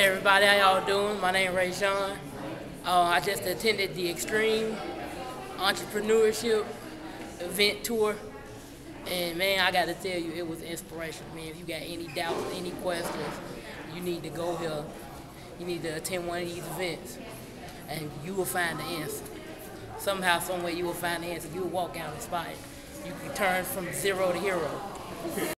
Hey everybody, how y'all doing? My name is Ray Sean. I just attended the Extreme Entrepreneurship event tour, and man, I got to tell you, it was inspirational. Man, if you got any doubts, any questions, you need to go here. You need to attend one of these events, and you will find the answer. Somehow, some way, you will find the answer. You will walk out inspired. You can turn from zero to hero.